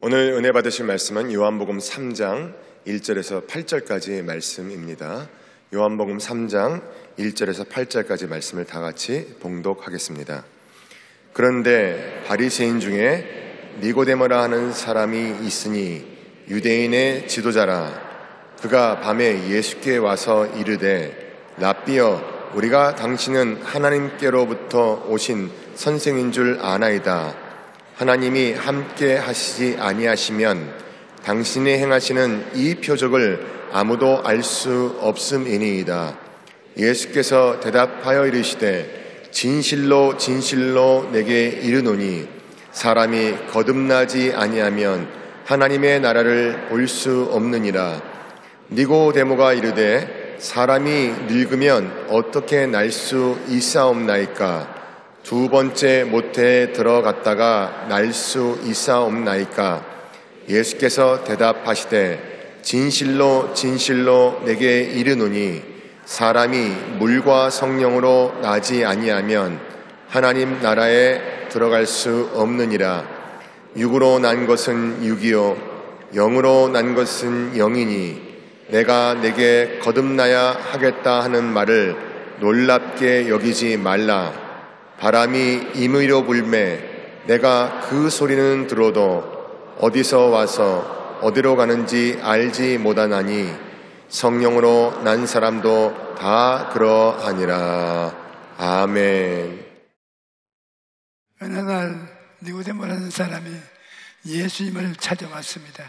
오늘 은혜 받으실 말씀은 요한복음 3장 1절에서 8절까지 말씀입니다. 요한복음 3장 1절에서 8절까지 말씀을 다 같이 봉독하겠습니다. 그런데 바리새인 중에 니고데모라 하는 사람이 있으니 유대인의 지도자라. 그가 밤에 예수께 와서 이르되 랍비여, 우리가 당신은 하나님께로부터 오신 선생인 줄 아나이다. 하나님이 함께 하시지 아니하시면 당신이 행하시는 이 표적을 아무도 알 수 없음이니이다. 예수께서 대답하여 이르시되 진실로 진실로 내게 이르노니 사람이 거듭나지 아니하면 하나님의 나라를 볼 수 없느니라. 니고데모가 이르되 사람이 늙으면 어떻게 날 수 있사옵나이까? 두 번째 모태에 들어갔다가 날 수 있사옵나이까? 예수께서 대답하시되 진실로 진실로 내게 이르노니 사람이 물과 성령으로 나지 아니하면 하나님 나라에 들어갈 수 없느니라. 육으로 난 것은 육이요 영으로 난 것은 영이니 내가 내게 거듭나야 하겠다 하는 말을 놀랍게 여기지 말라. 바람이 임의로 불매 내가 그 소리는 들어도 어디서 와서 어디로 가는지 알지 못하나니 성령으로 난 사람도 다 그러하니라. 아멘. 어느 날 니고데모라는 사람이 예수님을 찾아왔습니다.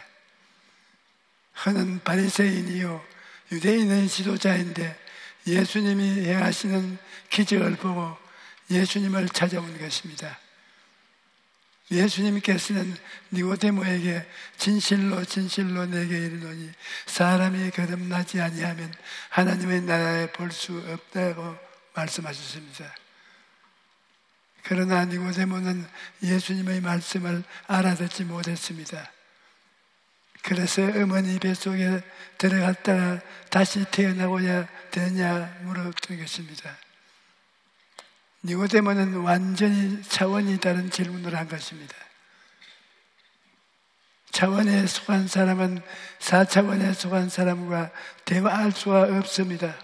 그는 바리새인이요 유대인의 지도자인데 예수님이 행하시는 기적을 보고 예수님을 찾아온 것입니다. 예수님께서는 니고데모에게 진실로 진실로 내게 이르노니 사람이 거듭나지 아니하면 하나님의 나라에 볼 수 없다고 말씀하셨습니다. 그러나 니고데모는 예수님의 말씀을 알아듣지 못했습니다. 그래서 어머니 뱃속에 들어갔다가 다시 태어나고야 되냐 물었던 것입니다. 니고데모는 완전히 차원이 다른 질문을 한 것입니다. 차원에 속한 사람은 4차원에 속한 사람과 대화할 수가 없습니다.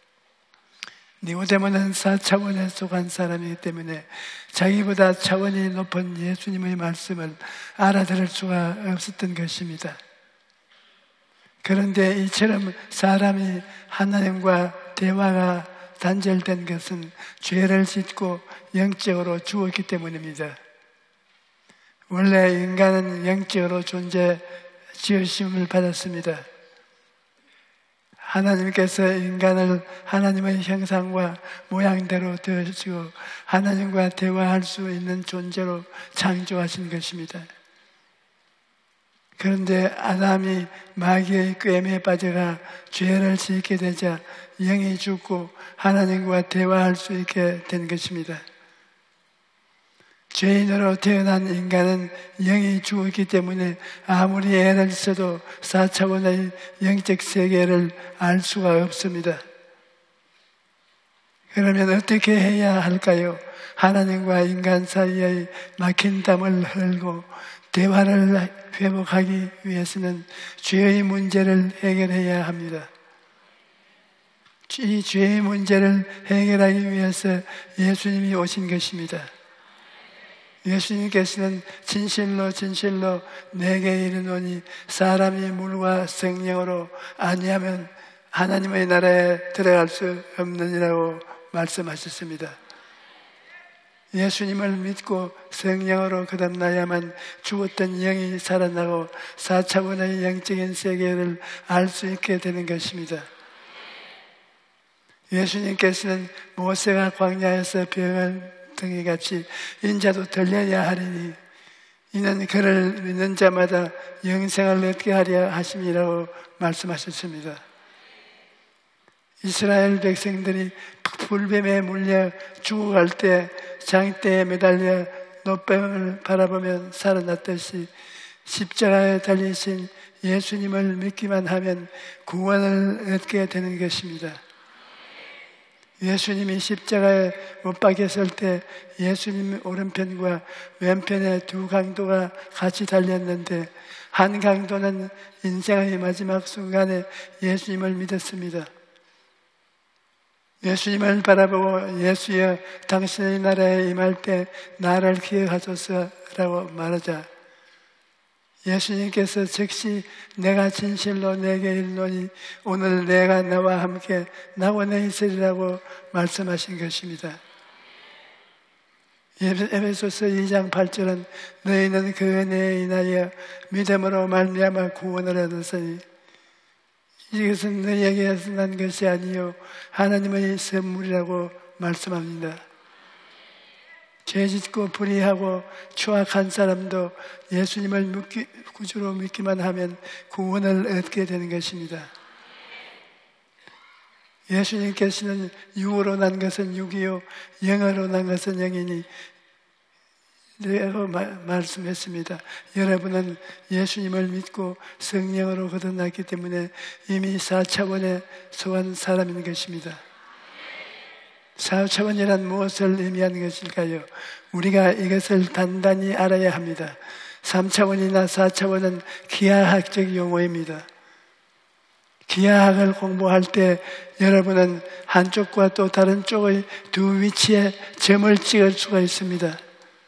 니고데모는 4차원에 속한 사람이기 때문에 자기보다 차원이 높은 예수님의 말씀을 알아들을 수가 없었던 것입니다. 그런데 이처럼 사람이 하나님과 대화가 단절된 것은 죄를 짓고 영적으로 죽었기 때문입니다. 원래 인간은 영적으로 지으심을 받았습니다. 하나님께서 인간을 하나님의 형상과 모양대로 되시고 하나님과 대화할 수 있는 존재로 창조하신 것입니다. 그런데 아담이 마귀의 꾀임에 빠져가 죄를 짓게 되자 영이 죽고 하나님과 대화할 수 있게 된 것입니다. 죄인으로 태어난 인간은 영이 죽었기 때문에 아무리 애를 써도 4차원의 영적 세계를 알 수가 없습니다. 그러면 어떻게 해야 할까요? 하나님과 인간 사이의 막힌 담을 헐고 대화를 회복하기 위해서는 죄의 문제를 해결해야 합니다. 이 죄의 문제를 해결하기 위해서 예수님이 오신 것입니다. 예수님께서는 진실로 진실로 내게 이르노니 사람이 물과 성령으로 아니하면 하나님의 나라에 들어갈 수 없느니라고 말씀하셨습니다. 예수님을 믿고 성령으로 거듭나야만 죽었던 영이 살아나고 4차원의 영적인 세계를 알 수 있게 되는 것입니다. 예수님께서는 모세가 광야에서 병을 등이 같이 인자도 들려야 하리니 이는 그를 믿는 자마다 영생을 얻게 하려 하심이라고 말씀하셨습니다. 이스라엘 백성들이 불뱀에 물려 죽어갈 때 장대에 매달려 노뱀을 바라보면 살아났듯이 십자가에 달리신 예수님을 믿기만 하면 구원을 얻게 되는 것입니다. 예수님이 십자가에 못 박혔을 때 예수님 오른편과 왼편에 두 강도가 같이 달렸는데 한 강도는 인생의 마지막 순간에 예수님을 믿었습니다. 예수님을 바라보고 예수여 당신의 나라에 임할 때 나를 기억하소서라고 말하자 예수님께서 즉시 내가 진실로 내게 이르노니 오늘 내가 너와 함께 낙원에 있으리라고 말씀하신 것입니다. 에베소서 2장 8절은 너희는 그 은혜에 인하여 믿음으로 말미암아 구원을 얻었으니 이것은 너희에게서 난 것이 아니요 하나님의 선물이라고 말씀합니다. 죄짓고 불의하고 추악한 사람도 예수님을 구주로 믿기만 하면 구원을 얻게 되는 것입니다. 예수님께서는 육으로 난 것은 육이요 영으로 난 것은 영이니 라고 말씀했습니다. 여러분은 예수님을 믿고 성령으로 거듭났기 때문에 이미 4차원에 속한 사람인 것입니다. 4차원이란 무엇을 의미하는 것일까요? 우리가 이것을 단단히 알아야 합니다. 3차원이나 4차원은 기하학적 용어입니다. 기하학을 공부할 때 여러분은 한쪽과 또 다른 쪽의 두 위치에 점을 찍을 수가 있습니다.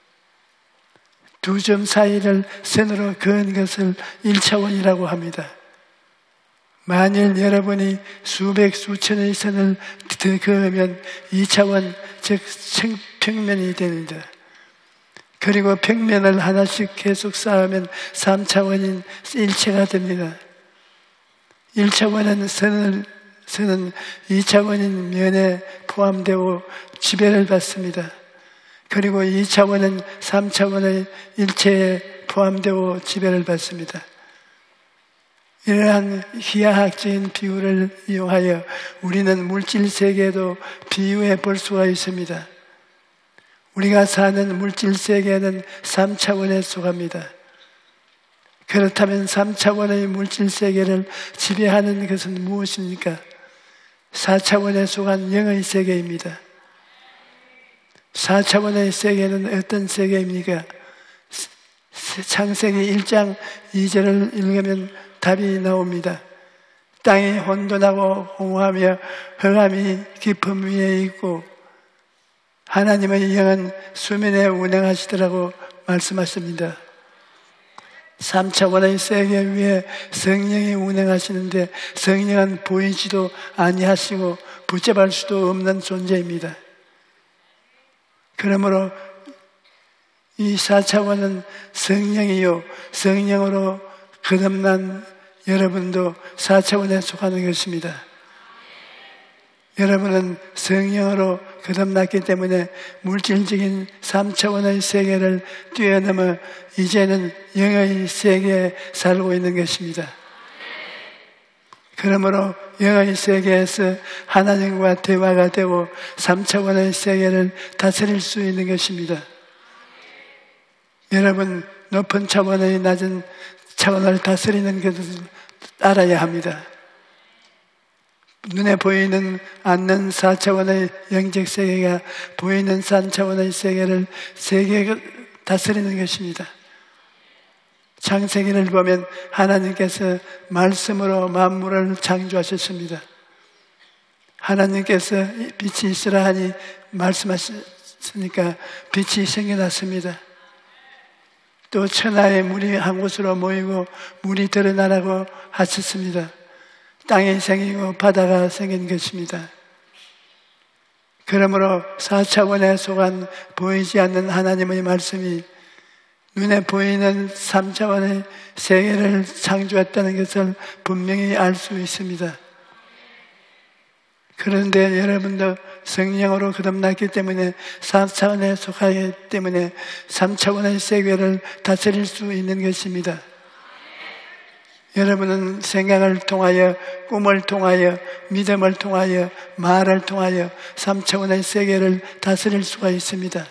두 점 사이를 선으로 그은 것을 1차원이라고 합니다. 만일 여러분이 수백 수천의 선을 더 그으면 2차원 즉 평면이 됩니다. 그리고 평면을 하나씩 계속 쌓으면 3차원인 일체가 됩니다. 1차원은 선은 2차원인 면에 포함되고 지배를 받습니다. 그리고 2차원은 3차원의 일체에 포함되고 지배를 받습니다. 이러한 기하학적인 비유를 이용하여 우리는 물질 세계에도 비유해 볼 수가 있습니다. 우리가 사는 물질 세계는 3차원에 속합니다. 그렇다면 3차원의 물질 세계를 지배하는 것은 무엇입니까? 4차원에 속한 영의 세계입니다. 4차원의 세계는 어떤 세계입니까? 창세기 1장 2절을 읽으면 답이 나옵니다. 땅이 혼돈하고 공허하며 흑암이 깊음 위에 있고 하나님의 영은 수면에 운행하시더라고 말씀하십니다. 3차원의 세계 위에 성령이 운행하시는데 성령은 보이지도 아니하시고 붙잡을 수도 없는 존재입니다. 그러므로 이 4차원은 성령이요 성령으로 거듭난 여러분도 4차원에 속하는 것입니다. 여러분은 성령으로 거듭났기 때문에 물질적인 3차원의 세계를 뛰어넘어 이제는 영의 세계에 살고 있는 것입니다. 그러므로 영의 세계에서 하나님과 대화가 되고 3차원의 세계를 다스릴 수 있는 것입니다. 여러분, 높은 차원의 낮은 차원을 다스리는 것을 알아야 합니다. 눈에 보이는 않는 4차원의 영적 세계가 보이는 3차원의 세계를 다스리는 것입니다. 창세기를 보면 하나님께서 말씀으로 만물을 창조하셨습니다. 하나님께서 빛이 있으라 하니 말씀하셨으니까 빛이 생겨났습니다. 또 천하의 물이 한 곳으로 모이고 물이 드러나라고 하셨습니다. 땅이 생기고 바다가 생긴 것입니다. 그러므로 4차원에 속한 보이지 않는 하나님의 말씀이 눈에 보이는 3차원의 세계를 창조했다는 것을 분명히 알 수 있습니다. 그런데 여러분도 성령으로 거듭났기 때문에 4차원에 속하기 때문에 3차원의 세계를 다스릴 수 있는 것입니다. 여러분은 생각을 통하여, 꿈을 통하여, 믿음을 통하여, 말을 통하여 3차원의 세계를 다스릴 수가 있습니다.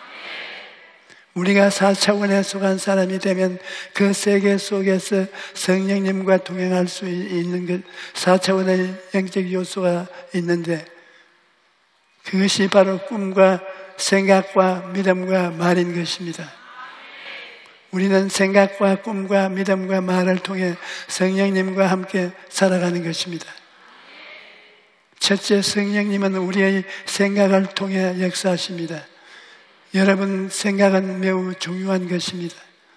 우리가 4차원에 속한 사람이 되면 그 세계 속에서 성령님과 동행할 수 있는 것, 4차원의 영적 요소가 있는데 그것이 바로 꿈과 생각과 믿음과 말인 것입니다. 우리는 생각과 꿈과 믿음과 말을 통해 성령님과 함께 살아가는 것입니다. 첫째, 성령님은 우리의 생각을 통해 역사하십니다. 여러분, 생각은 매우 중요한 것입니다.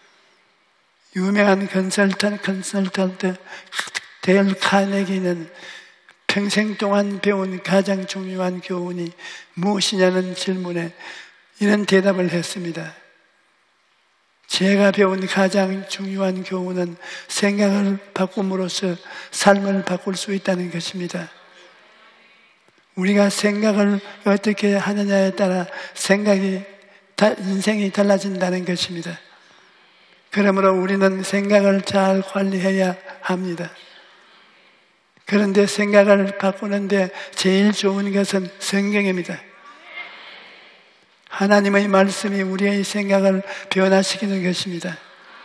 유명한 컨설턴트 데일 카네기는 평생 동안 배운 가장 중요한 교훈이 무엇이냐는 질문에 이런 대답을 했습니다. 제가 배운 가장 중요한 교훈은 생각을 바꿈으로써 삶을 바꿀 수 있다는 것입니다. 우리가 생각을 어떻게 하느냐에 따라 인생이 달라진다는 것입니다. 그러므로 우리는 생각을 잘 관리해야 합니다. 그런데 생각을 바꾸는데 제일 좋은 것은 성경입니다. 하나님의 말씀이 우리의 생각을 변화시키는 것입니다.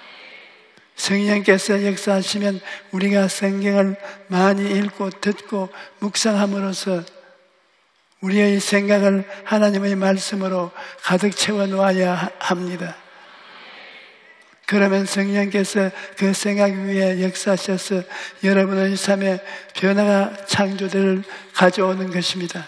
성령께서 역사하시면 우리가 성경을 많이 읽고 듣고 묵상함으로써 우리의 생각을 하나님의 말씀으로 가득 채워 놓아야 합니다. 그러면 성령께서 그 생각 위에 역사하셔서 여러분의 삶에 변화가 창조를 가져오는 것입니다.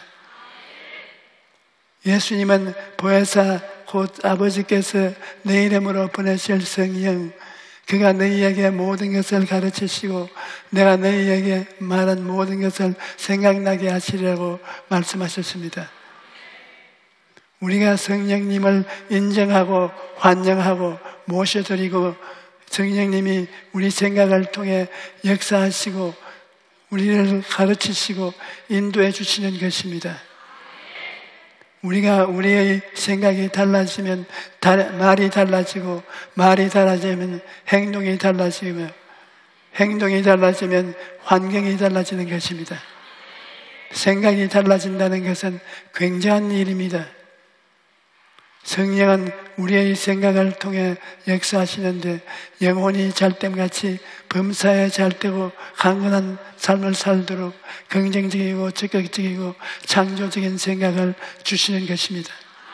예수님은 보혜사 곧 아버지께서 내 이름으로 보내실 성령, 그가 너희에게 모든 것을 가르치시고 내가 너희에게 말한 모든 것을 생각나게 하시려고 말씀하셨습니다. 우리가 성령님을 인정하고 환영하고 모셔드리고 성령님이 우리 생각을 통해 역사하시고 우리를 가르치시고 인도해 주시는 것입니다. 우리가 우리의 생각이 달라지면 말이 달라지고 말이 달라지면 행동이 달라지며 행동이 달라지면 환경이 달라지는 것입니다. 생각이 달라진다는 것은 굉장한 일입니다. 성령은 우리의 생각을 통해 역사하시는데 영혼이 잘됨같이 범사에 잘되고 강건한 삶을 살도록 긍정적이고 적극적이고 창조적인 생각을 주시는 것입니다.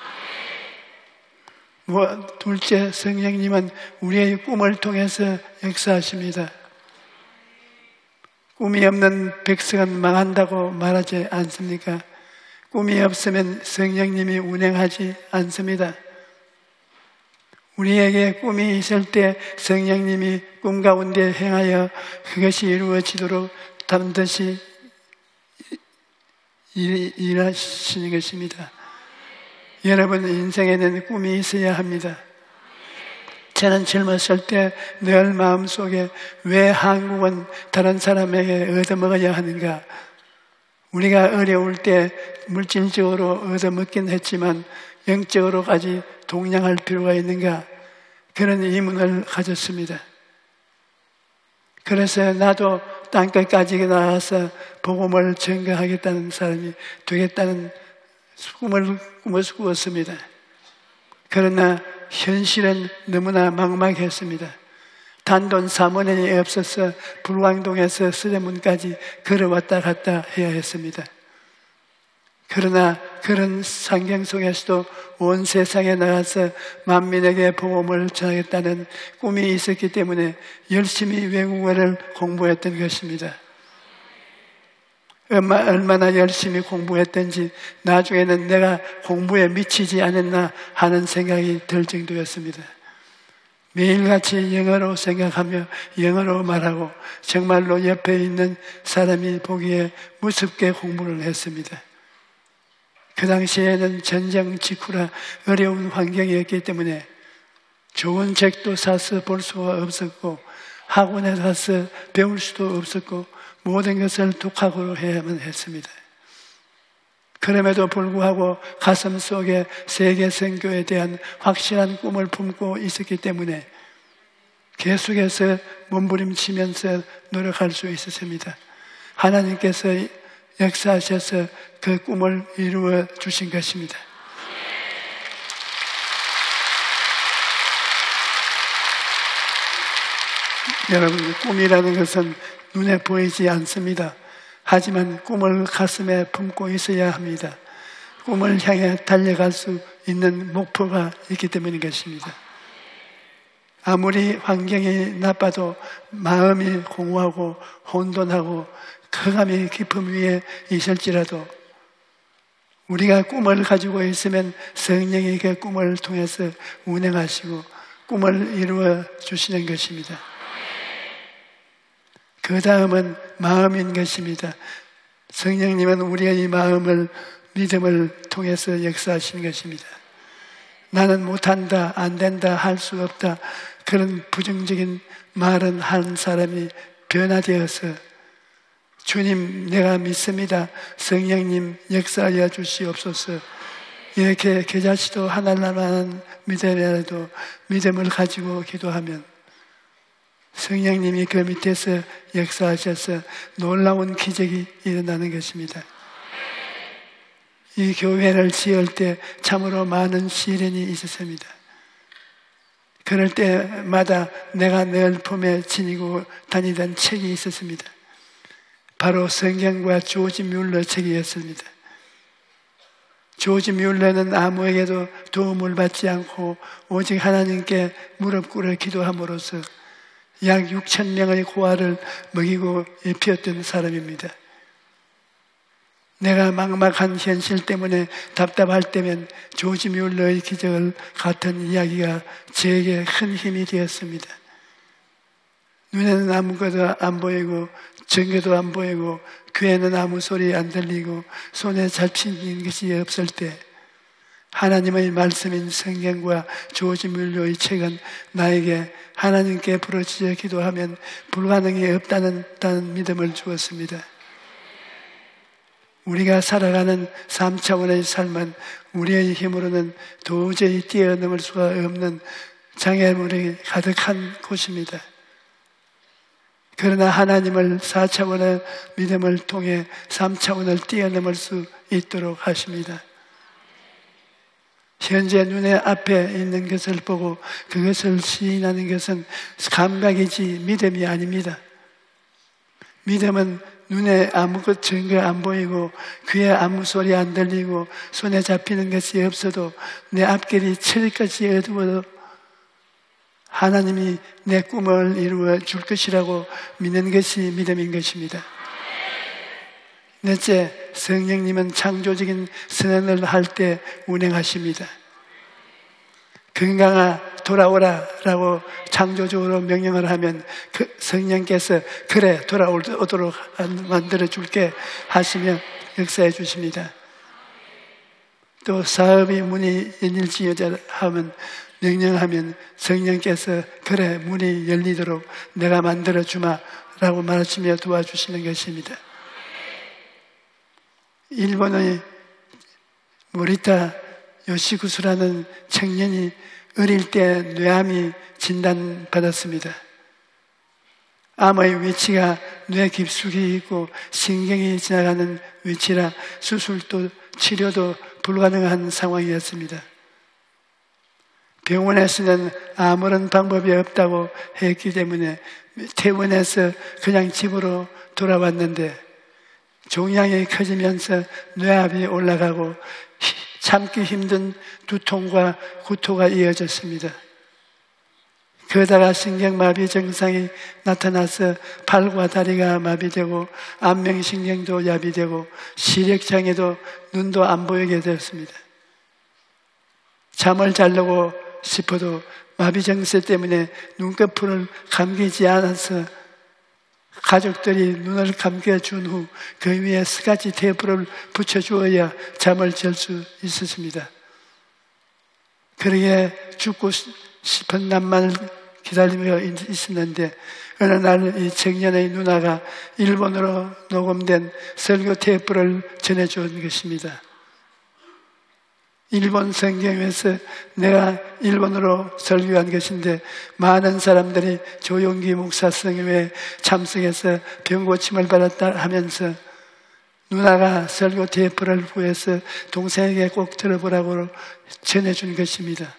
둘째, 성령님은 우리의 꿈을 통해서 역사하십니다. 꿈이 없는 백성은 망한다고 말하지 않습니까? 꿈이 없으면 성령님이 운행하지 않습니다. 우리에게 꿈이 있을 때 성령님이 꿈 가운데 행하여 그것이 이루어지도록 반드시 일하시는 것입니다. 여러분, 인생에는 꿈이 있어야 합니다. 저는 젊었을 때 늘 마음속에 왜 한국은 다른 사람에게 얻어먹어야 하는가? 우리가 어려울 때 물질적으로 얻어먹긴 했지만 영적으로까지 동량할 필요가 있는가? 그런 의문을 가졌습니다. 그래서 나도 땅끝까지 나가서 복음을 전가하겠다는 사람이 되겠다는 꿈을 꾸었습니다. 그러나 현실은 너무나 막막했습니다. 단돈 3원이 없어서 불광동에서 서대문까지 걸어왔다 갔다 해야 했습니다. 그러나 그런 환경 속에서도 온 세상에 나가서 만민에게 복음을 전하겠다는 꿈이 있었기 때문에 열심히 외국어를 공부했던 것입니다. 얼마나 열심히 공부했던지 나중에는 내가 공부에 미치지 않았나 하는 생각이 들 정도였습니다. 매일같이 영어로 생각하며 영어로 말하고 정말로 옆에 있는 사람이 보기에 무섭게 공부를 했습니다. 그 당시에는 전쟁 직후라 어려운 환경이었기 때문에 좋은 책도 사서 볼 수가 없었고 학원에 가서 배울 수도 없었고 모든 것을 독학으로 해야만 했습니다. 그럼에도 불구하고 가슴 속에 세계 선교에 대한 확실한 꿈을 품고 있었기 때문에 계속해서 몸부림치면서 노력할 수 있었습니다. 하나님께서 역사하셔서 그 꿈을 이루어 주신 것입니다. 여러분, 꿈이라는 것은 눈에 보이지 않습니다. 하지만 꿈을 가슴에 품고 있어야 합니다. 꿈을 향해 달려갈 수 있는 목표가 있기 때문인 것입니다. 아무리 환경이 나빠도 마음이 공허하고 혼돈하고 흑암의 깊음 위에 있을지라도 우리가 꿈을 가지고 있으면 성령이 그 꿈을 통해서 운행하시고 꿈을 이루어 주시는 것입니다. 그 다음은 마음인 것입니다. 성령님은 우리의 이 마음을 믿음을 통해서 역사하시는 것입니다. 나는 못한다, 안 된다, 할 수 없다, 그런 부정적인 말은 한 사람이 변화되어서 주님 내가 믿습니다, 성령님 역사하여 주시옵소서, 이렇게 겨자씨도 하나님만 믿음이라도 믿음을 가지고 기도하면 성령님이 그 밑에서 역사하셔서 놀라운 기적이 일어나는 것입니다. 이 교회를 지을 때 참으로 많은 시련이 있었습니다. 그럴 때마다 내가 늘 품에 지니고 다니던 책이 있었습니다. 바로 성경과 조지 뮬러 책이었습니다. 조지 뮬러는 아무에게도 도움을 받지 않고 오직 하나님께 무릎 꿇어 기도함으로써 약 6,000명의 고아를 먹이고 입혔던 사람입니다. 내가 막막한 현실 때문에 답답할 때면 조지 뮬러의 기적을 같은 이야기가 제게 큰 힘이 되었습니다. 눈에는 아무것도 안 보이고 전교도 안 보이고 귀에는 아무 소리 안 들리고 손에 잡히는 것이 없을 때 하나님의 말씀인 성경과 조지 뮬러의 책은 나에게 하나님께 부르짖어 기도하면 불가능이 없다는 믿음을 주었습니다. 우리가 살아가는 3차원의 삶은 우리의 힘으로는 도저히 뛰어넘을 수가 없는 장애물이 가득한 곳입니다. 그러나 하나님을 4차원의 믿음을 통해 3차원을 뛰어넘을 수 있도록 하십니다. 현재 눈에 앞에 있는 것을 보고 그것을 시인하는 것은 감각이지 믿음이 아닙니다. 믿음은 눈에 아무것 증거 안 보이고 귀에 아무 소리 안 들리고 손에 잡히는 것이 없어도 내 앞길이 철까지 어두워도 하나님이 내 꿈을 이루어 줄 것이라고 믿는 것이 믿음인 것입니다. 넷째, 성령님은 창조적인 선언을 할 때 운행하십니다. 건강아 돌아오라 라고 창조적으로 명령을 하면 그 성령께서 그래 돌아오도록 만들어 줄게 하시며 역사해 주십니다. 또 사업이 문이 열릴지어다 하면 명령하면 성령께서 그래 문이 열리도록 내가 만들어 주마 라고 말하시며 도와주시는 것입니다. 일본의 모리타 요시구스라는 청년이 어릴 때 뇌암이 진단받았습니다. 암의 위치가 뇌 깊숙이 있고 신경이 지나가는 위치라 수술도 치료도 불가능한 상황이었습니다. 병원에서는 아무런 방법이 없다고 했기 때문에 퇴원해서 그냥 집으로 돌아왔는데 종양이 커지면서 뇌압이 올라가고 참기 힘든 두통과 구토가 이어졌습니다. 그러다가 신경마비 증상이 나타나서 팔과 다리가 마비되고 안면신경도 야비되고 시력장애도 눈도 안 보이게 되었습니다. 잠을 자려고 싶어도 마비 증세 때문에 눈꺼풀을 감기지 않아서 가족들이 눈을 감겨준 후 그 위에 스카치 테이프를 붙여주어야 잠을 잘 수 있었습니다. 그러게 죽고 싶은 날만을 기다리며 있었는데 어느 날 이 청년의 누나가 일본어로 녹음된 설교 테이프를 전해준 것입니다. 일본 성경에서 내가 일본어로 설교한 것인데 많은 사람들이 조용기 목사 성교에 참석해서 병고침을 받았다 하면서 누나가 설교 테이프를 구해서 동생에게 꼭 들어보라고 전해준 것입니다.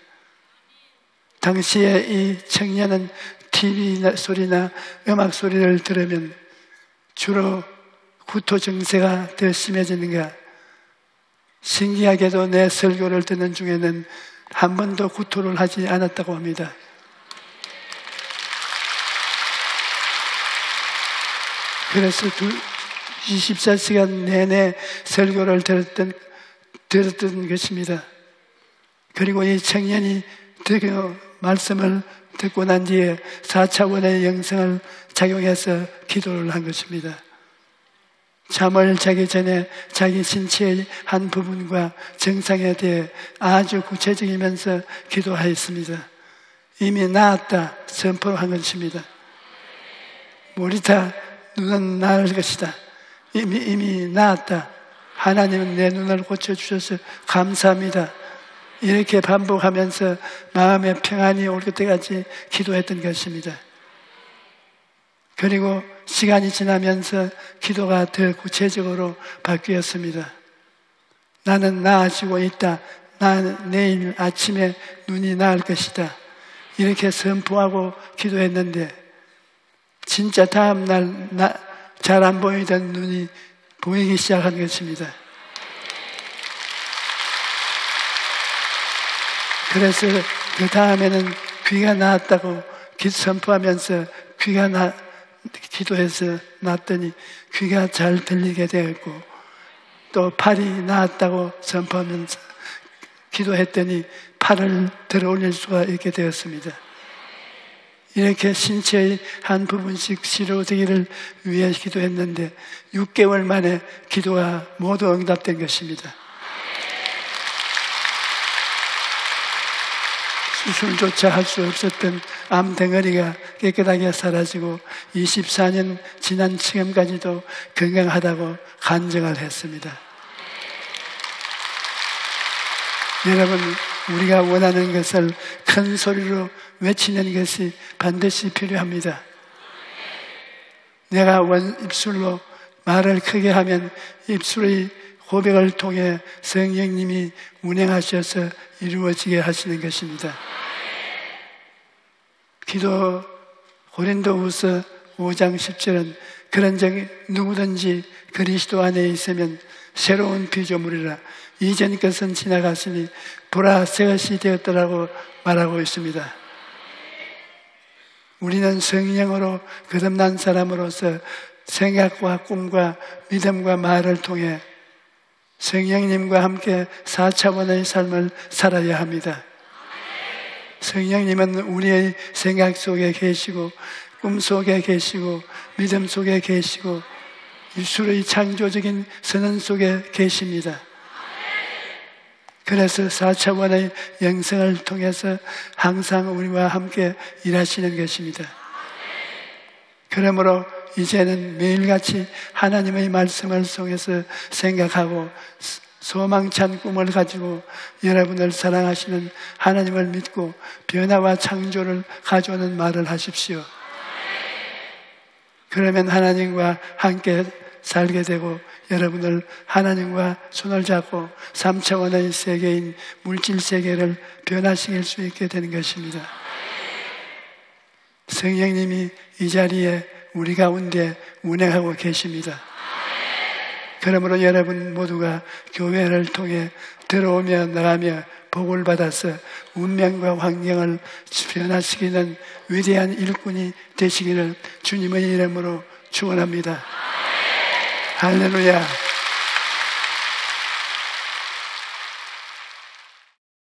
당시에 이 청년은 TV 소리나 음악 소리를 들으면 주로 구토 증세가 더 심해지는가, 신기하게도 내 설교를 듣는 중에는 한 번도 구토를 하지 않았다고 합니다. 그래서 24시간 내내 설교를 들었던 것입니다. 그리고 이 청년이 그 말씀을 듣고 난 뒤에 4차원의 영성을 작용해서 기도를 한 것입니다. 잠을 자기 전에 자기 신체의 한 부분과 증상에 대해 아주 구체적이면서 기도하였습니다. 이미 나았다 선포한 것입니다. 모리타, 눈은 나을 것이다. 이미 나았다. 하나님은 내 눈을 고쳐주셔서 감사합니다. 이렇게 반복하면서 마음의 평안이 올 때까지 기도했던 것입니다. 그리고 시간이 지나면서 기도가 더 구체적으로 바뀌었습니다. 나는 나아지고 있다. 나는 내일 아침에 눈이 나을 것이다. 이렇게 선포하고 기도했는데 진짜 다음날 잘 안 보이던 눈이 보이기 시작한 것입니다. 그래서 그 다음에는 귀가 나았다고 선포하면서 기도해서 났더니 귀가 잘 들리게 되었고, 또 팔이 나았다고 선포하면서 기도했더니 팔을 들어 올릴 수가 있게 되었습니다. 이렇게 신체의 한 부분씩 치료되기를 위해 기도했는데 6개월 만에 기도가 모두 응답된 것입니다. 수술조차 할 수 없었던 암 덩어리가 깨끗하게 사라지고 24년 지난 지금까지도 건강하다고 간증을 했습니다. 여러분, 우리가 원하는 것을 큰 소리로 외치는 것이 반드시 필요합니다. 내가 입술로 말을 크게 하면 입술의 고백을 통해 성령님이 운행하셔서 이루어지게 하시는 것입니다. 기도 고린도후서 5장 10절은 그런즉 누구든지 그리스도 안에 있으면 새로운 피조물이라 이전 것은 지나갔으니 보라 새 것이 되었더라고 말하고 있습니다. 우리는 성령으로 거듭난 사람으로서 생각과 꿈과 믿음과 말을 통해 성령님과 함께 4차원의 삶을 살아야 합니다. 성령님은 우리의 생각 속에 계시고 꿈 속에 계시고 믿음 속에 계시고 입술의 창조적인 선언 속에 계십니다. 그래서 4차원의 영성을 통해서 항상 우리와 함께 일하시는 것입니다. 그러므로 이제는 매일같이 하나님의 말씀을 통해서 생각하고 소망찬 꿈을 가지고 여러분을 사랑하시는 하나님을 믿고 변화와 창조를 가져오는 말을 하십시오. 그러면 하나님과 함께 살게 되고 여러분을 하나님과 손을 잡고 3차원의 세계인 물질 세계를 변화시킬 수 있게 되는 것입니다. 성령님이 이 자리에 우리 가운데 운행하고 계십니다. 그러므로 여러분 모두가 교회를 통해 들어오며 나가며 복을 받아서 운명과 환경을 변화시키는 위대한 일꾼이 되시기를 주님의 이름으로 축원합니다. 할렐루야.